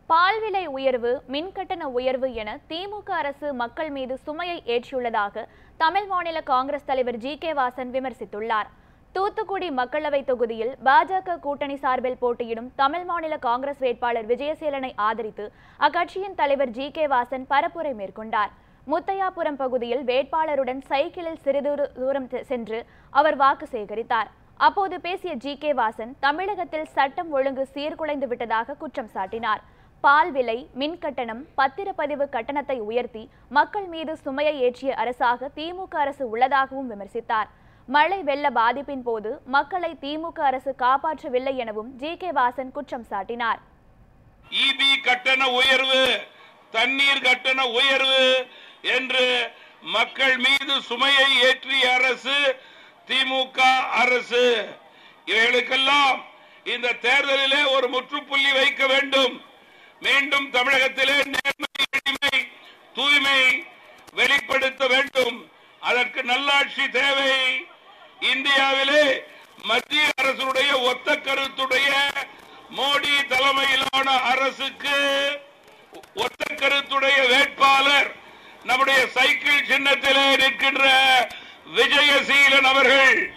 பால் விலை உயர்வு, மின்கட்டண உயர்வு என திமுக அரசு மக்கள் மீது சுமையை ஏற்றியுள்ளதாக தமிழ் மாநில காங்கிரஸ் தலைவர் ஜி.கே. வாசன் விமர்சித்துள்ளார். தூத்துக்குடி மக்களவை தொகுதியில் பாஜக கூட்டணி சார்பில் போட்டியிடும் தமிழ் மாநில காங்கிரஸ் வேட்பாளர் விஜயசேலனை ஆதரித்து அக்கட்சியின் தலைவர் ஜி.கே. வாசன் பரப்புரை மேற்கொண்டார். முத்தையாபுரம் பகுதியில் வேட்பாளருடன் சைக்கிளில் சிறிது தூரம் சென்று அவர் வாக்கு சேகரித்தார். அப்போது பேசிய ஜி.கே. வாசன் தமிழகத்தில் சட்டம் ஒழுங்கு சீர்குலைந்து விட்டதாக குற்றம் சாட்டினார். பால் விலை, மின் கட்டணம், பத்திரப்பதிவு கட்டணத்தை உயர்த்தி மக்கள் மீது சுமையை ஏற்றிய அரசாக திமுக அரசு உள்ளதாகவும் விமர்சித்தார். மழை வெள்ள பாதிப்பின் போது மக்களை திமுக அரசு காப்பாற்றவில்லை எனவும் ஜி.கே. வாசன் குற்றம் சாட்டினார். ஈபி கட்டண உயர்வு, தண்ணீர் கட்டண உயர்வு என்று மக்கள் மீது சுமையை ஏற்றிய அரசு திமுக அரசு. இவைகளுக்கெல்லாம் இந்த தேர்தலிலே ஒரு முற்றுப்புள்ளி வைக்க வேண்டும். மீண்டும் தமிழகத்திலே நேர்மை, எளிமை, தூய்மை வெளிப்படுத்த வேண்டும். அதற்கு நல்லாட்சி தேவை. இந்தியாவிலே மத்திய அரசுடைய ஒத்த கருத்துடைய மோடி தலைமையிலான அரசுக்கு ஒத்த கருத்துடைய வேட்பாளர் நம்முடைய சைக்கிள் சின்னத்திலே நிற்கின்ற விஜயசீலன் அவர்கள்